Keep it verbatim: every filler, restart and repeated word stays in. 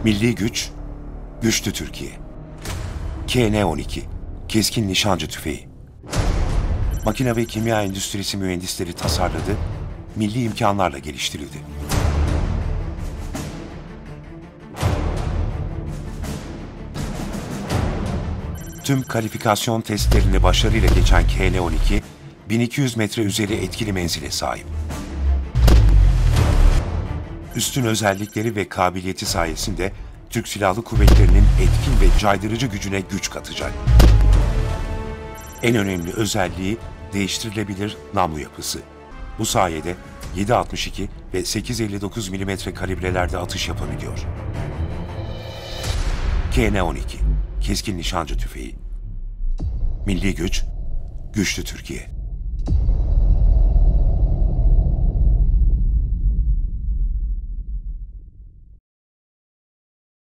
Milli güç, güçlü Türkiye. K N on iki, keskin nişancı tüfeği. Makine ve kimya endüstrisi mühendisleri tasarladı, milli imkanlarla geliştirildi. Tüm kalifikasyon testlerini başarıyla geçen K N on iki, bin iki yüz metre üzeri etkili menzile sahip. Üstün özellikleri ve kabiliyeti sayesinde Türk Silahlı Kuvvetleri'nin etkin ve caydırıcı gücüne güç katacak. En önemli özelliği değiştirilebilir namlu yapısı. Bu sayede yedi altmış iki ve sekiz elli dokuz milimetre kalibrelerde atış yapabiliyor. K N on iki, keskin nişancı tüfeği. Milli güç, güçlü Türkiye.